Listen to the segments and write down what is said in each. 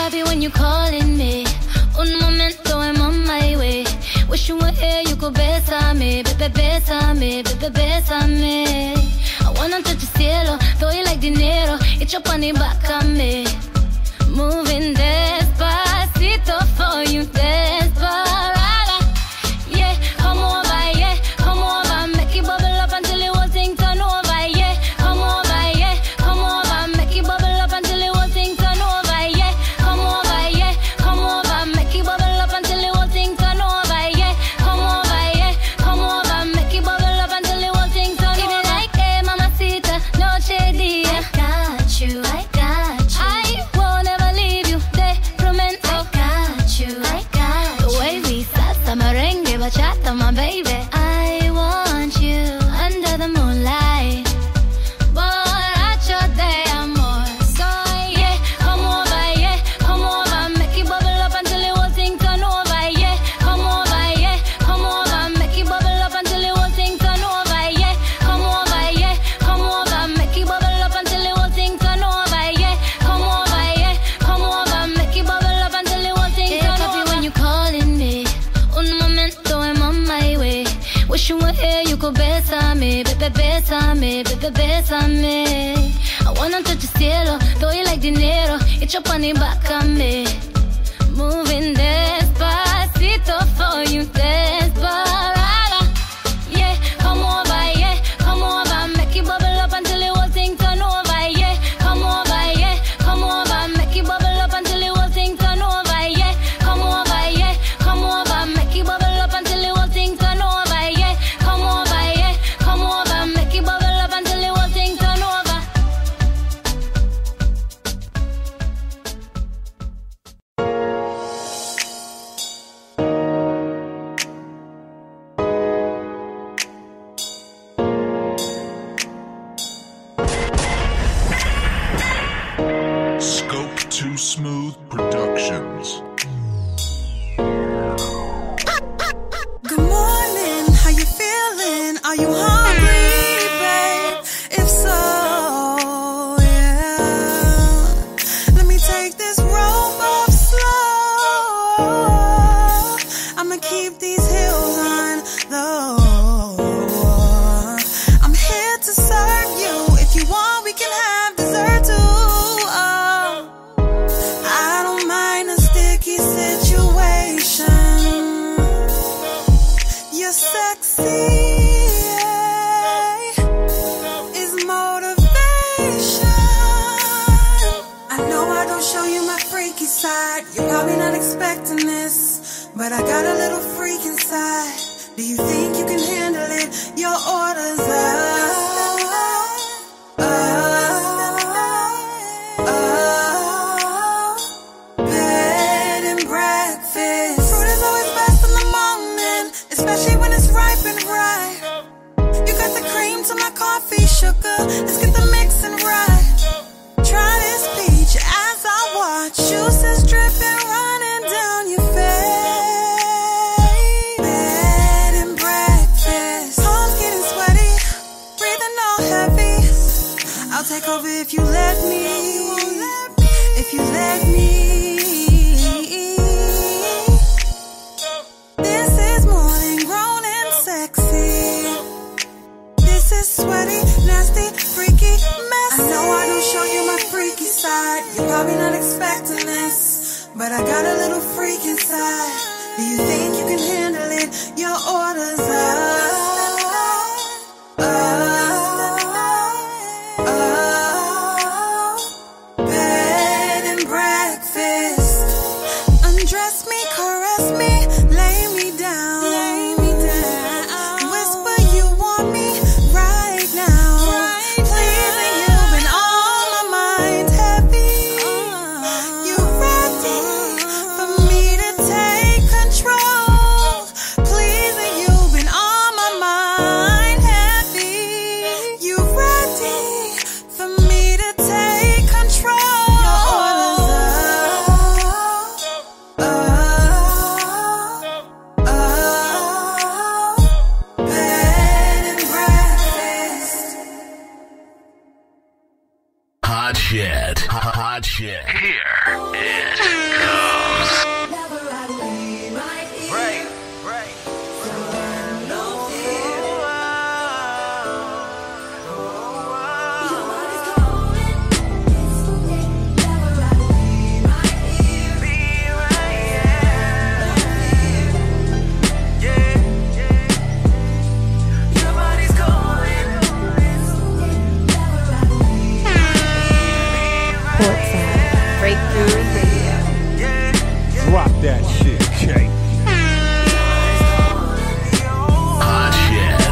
happy when you're calling me. Un momento, I'm on my way. Wish you were here, you could bésame, bésame, bésame. I wanna touch the cielo, throw you like dinero. It's your money back on me. Moving despacito for you, desperada. Yeah, come over, yeah, come over. Make it bubble up until it won't sing, turn over, yeah. Come over, yeah, come over. Make it bubble up until it won't sing, turn over, yeah. Come over, yeah, come over. Make it bubble up until it won't sing, turn over, yeah. Come over, yeah, come over. Make it bubble up until it won't sing, turn over. Give me like, hey, mamacita, noche dia. I got you, I got you. I won't ever leave you, te prometo. I got you, I got you. The way we salsa, merengue, bachata, my baby. I want you under the moonlight. Borracho de amor. So yeah, come over, yeah, come over. Make it bubble up until it won't sing, turn over, yeah. Come over, yeah, come over. Make it bubble up until it won't sing, turn over, yeah. Come over, yeah, come over. Make it bubble up until it won't sing, turn over, yeah. Come over, yeah, come over. Make it bubble up until it won't sing, turn over. Happy when you're calling me. Un momento, I'm on my way. Wish you were here, you could bésame, bésame, bésame. I wanna touch the cielo, throw you like dinero. It's your money back on me. Moving despacito for you, desperada. Yeah, come over, yeah, come over. Make it bubble up until it won't sing, turn over, yeah. Come over, yeah, come over. Make it bubble up until it won't sing, turn over, yeah. Come over, yeah, come over. Make it bubble up until it won't sing, turn over, yeah. Come over, yeah, come over. Make it bubble up until it won't sing, turn over. Scope 2 Smooth Productions. Good morning, how you feeling? Are you hungry, babe? If so, yeah. Let me take this rope off slow. I'ma keep these heels on, though. I'm here to serve you. If you want, we can have dessert too. I don't mind a sticky situation. You're sexy, is motivation. I know I don't show you my freaky side. You're probably not expecting this, but I got a little freak inside. Do you think you can handle it? Your orders bed and breakfast. Fruit is always best in the morning, especially when it's ripe and right. You got the cream to my coffee, sugar. Let's get the mixing right. Try this peach as I watch juices dripping, running down your face. Bed and breakfast. Home's getting sweaty, breathing all heavy. I'll take over if you let me. If you let me. This is morning grown and sexy. This is sweaty, nasty, freaky, messy. I know I don't show you my freaky side. You're probably not expecting this, but I got a little freak inside. Do you think you can handle it? Your orders bed and breakfast. Undress me, caress me, lay me down. Whisper you want me right now. Pleasing you've been on my mind, heavy. You ready for me to take control? Pleasing you've been on my mind, heavy. You ready for me to take control? Bed and breakfast. Hot shit. Hot shit. Here it comes. Right. Breakthrough Radio. Drop that shit, Kate. Hot shit.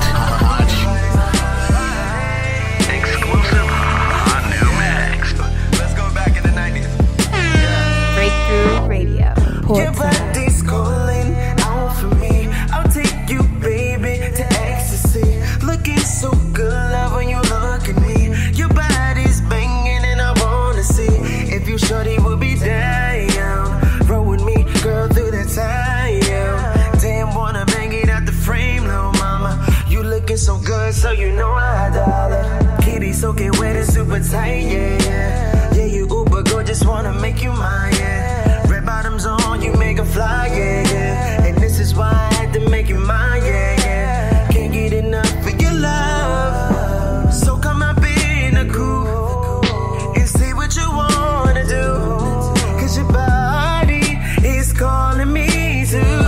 Exclusive on New Mix. Let's go back in the 90s. Breakthrough Radio. Your body's calling out for me. I'll take you, baby, to ecstasy. Looking so good, love when you look at me. Your body's banging and I wanna see if you shorty will be down. Roll with me, girl, through the time. Damn, wanna bang it out the frame, little mama. You looking so good, so you know I dollar. Kitty soaking wet and super tight, yeah. Yeah, you uber gorgeous, wanna make you mine, yeah. Red bottoms on, you make 'em fly, yeah. And this is why I had to make you mine, yeah. Can't get enough of your love. So come up in the coupe and say what you wanna do. Cause your body is calling me too.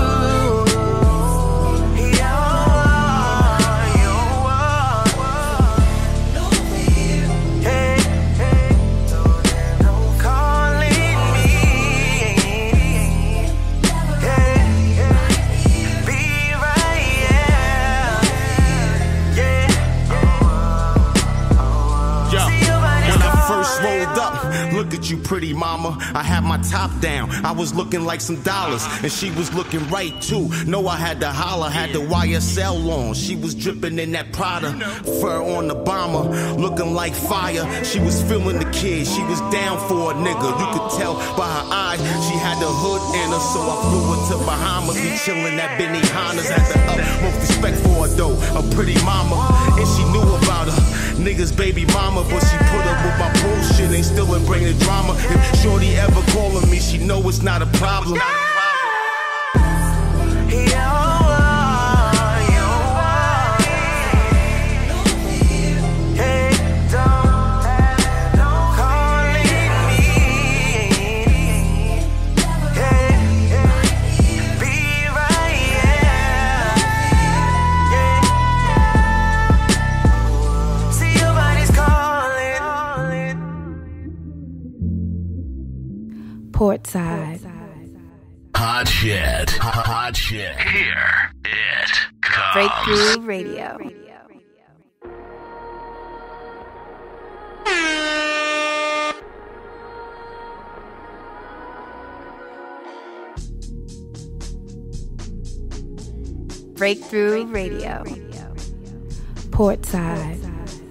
Look at you, pretty mama. I had my top down. I was looking like some dollars, and she was looking right too. No, I had to holler, had the YSL on. She was dripping in that Prada, fur on the bomber, looking like fire. She was feeling the kid. She was down for a nigga. You could tell by her eyes. She had the hood in her, so I flew her to Bahamas. We chillin' at Benihana's. Had the utmost respect for her though, a pretty mama, and she knew about her. Niggas baby mama, but she put up with my bullshit and still ain't bring the drama. If shorty ever calling me, she know it's not a problem. Portside. Hot shit. Hot shit. Here it comes. Breakthrough Radio. Breakthrough Radio. Portside.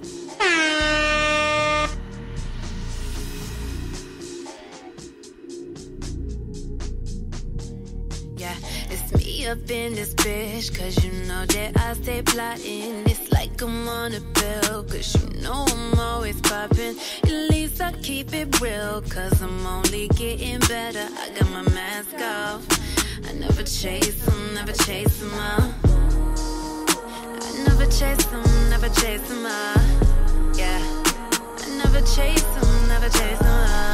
Up in this bitch, cause you know that I stay plotting. It's like I'm on a pill, cause you know I'm always popping. At least I keep it real, cause I'm only getting better. I got my mask off, I never chase them, never chase them out. I never chase them, never chase them out. Yeah, I never chase them, never chase them out.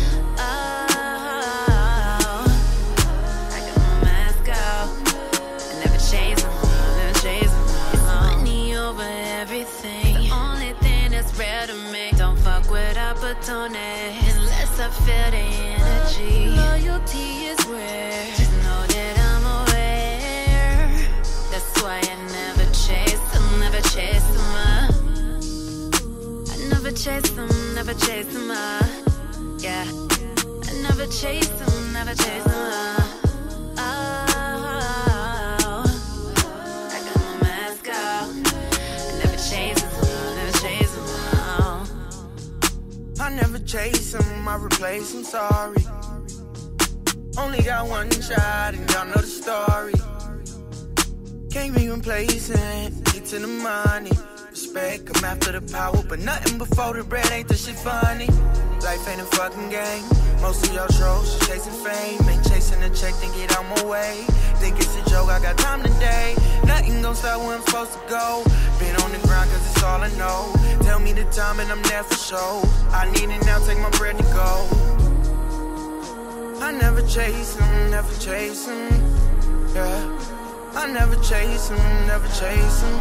Unless I feel the energy, loyalty is rare. Just know that I'm aware. That's why I never chase them, never chase them up. I never chase them, never chase them up. Yeah, I never chase them, never chase them up. I never chase them, I replace them, sorry. Only got one shot and y'all know the story. Can't be complacent, get to the money. respect, I'm after the power, but nothing before the bread, ain't this shit funny? Life ain't a fucking game. Most of y'all trolls just chasing fame, ain't chasing a check, then get out my way. Think it's a joke, I got time today. Nothing gon' stop where I'm supposed to go. Been on the grind cause it's all I know. Tell me the time and I'm there for sure. I need it now, take my bread to go. I never chase him, never chase him. Yeah, I never chase him, never chase him.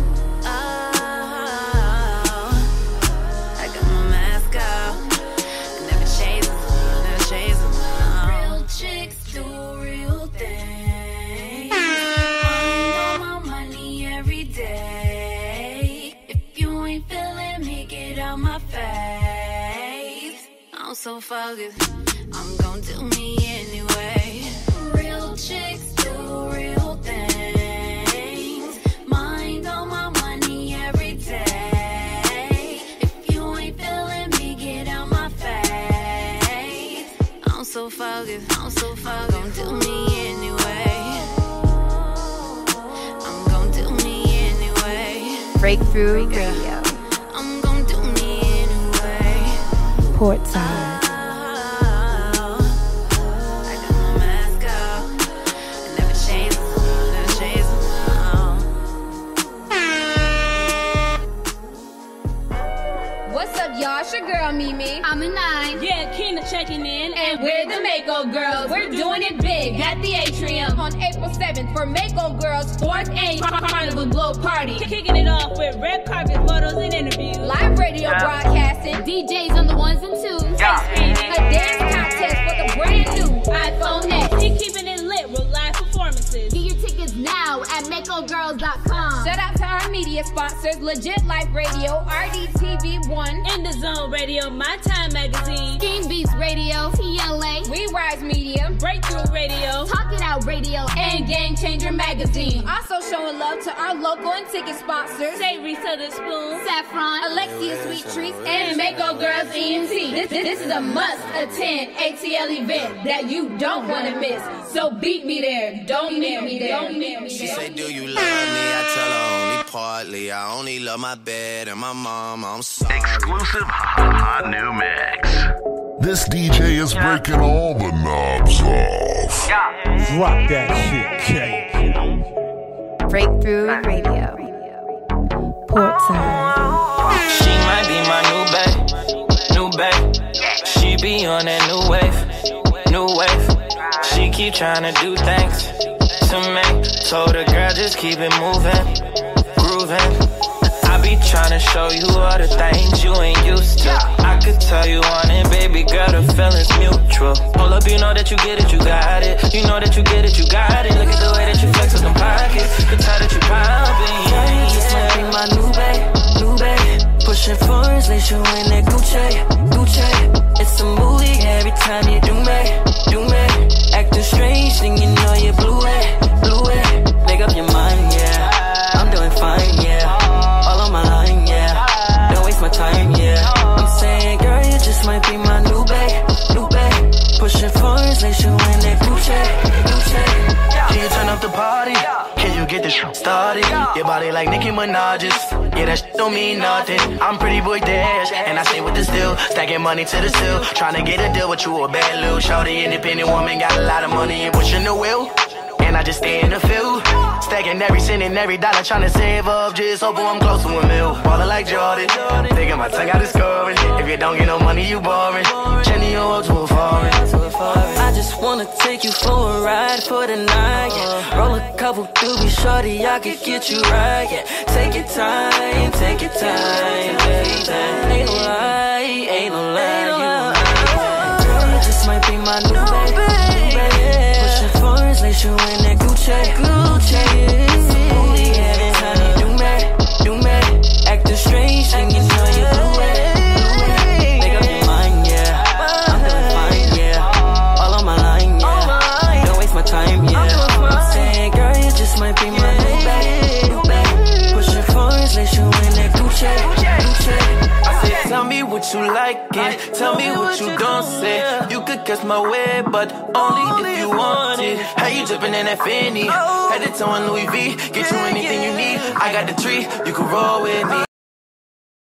I got my mask off. I never chase him, never chase him. Real chicks do real things. I know my money every day. If you ain't feeling me, get out my face. I'm so focused, I'm gon' do me anyway. Real chicks do real things. Mind on my money every day. If you ain't feeling me, get out my face. I'm so focused, I'm gon' do me anyway. I'm gon' do me anyway. Breakthrough Radio. I'm gon' do me anyway. Portside. Y'all, it's your girl Mimi. I'm a 9. Yeah, Keena checking in. And we're the Mako Girls. We're doing it big at the Atrium on April 7th for Mako Girls' 4th annual Carnival Glow Party. Kicking it off with red carpet photos and interviews, live radio broadcasting, DJs on the ones and twos, a dance contest for the brand new iPhone X. Keep keeping it lit with live performances. Get your tickets now at MakoGirls.com. Shout out to our media sponsors, Legit Life Radio, RDTV1, In the Zone Radio, My Time Magazine, King Beats Radio, TLA, We Rise Media, Breakthrough Radio, Talk It Out Radio, and Game Changer Magazine. Also showing love to our local and ticket sponsors, Savory Southern Spoon, Saffron, Alexia Sweet Treats, and Mako Girls ENT. This is a must-attend ATL event that you don't want to miss. So beat me there. Don't meet me there. Don't meet me there. She say, do you love me? I tell her only partly. I only love my bed and my mom. I'm sorry. Exclusive hot new mix. This DJ is breaking all the knobs off. Drop that shit, K. Breakthrough Radio. Portside. She might be my new babe. She be on that new wave. She keep trying to do things to me. Told her girl just keep it moving, grooving. I be trying to show you all the things you ain't used to. I could tell you on it, baby girl, the feeling's mutual. Hold up, you know that you get it, you got it. You know that you get it, you got it. Look at the way that you flex with them pockets. The time that you poppin', yeah. This might be my new babe. Pushing forwards, let you in that Gucci. It's a movie every time you do me. Acting strange, then you know you blew it. Make up your mind, yeah. I'm doing fine, yeah. All on my line, yeah. Don't waste my time, yeah. I'm saying, girl, you just might be my new babe. Pushing forwards, let you in that Gucci. Can you turn up the party? Can you get this started? Your body like Nicki Minaj's. Yeah, that shit don't mean nothing. I'm pretty boy Dash, and I stay with the still. Stacking money to the still. Trying to get a deal with you, a bad little shorty. Independent woman, got a lot of money and pushing the wheel. And I just stay in the field. Stacking every cent and every dollar, trying to save up. Just hoping I'm close to a mil. Ballin' like Jordan. Thinking my tongue out is scoring. If you don't get no money, you boring. Changing your world to a foreign. I just wanna take you for a ride for the night, yeah. Roll a couple doobies, shorty, I could get you right, yeah. Take your time, baby. Ain't no lie, you. Girl, you just might be my new baby. Pushing forwards, let you in that Gucci. Booty every time you do me. Acting strange, and you know you blew it. Make up your mind, yeah. I'm doing fine, yeah. All on my line, yeah. Don't waste my time, yeah. I'm saying, girl, you just might be my new babe. Pushing forwards, let you in that Gucci. I said, tell me what you like, and tell me what you don't say. You could catch my way, but only if you want it. How you drippin' in that Fendi? Headed to Louis V, get you anything you need. I got the tree, you can roll with me.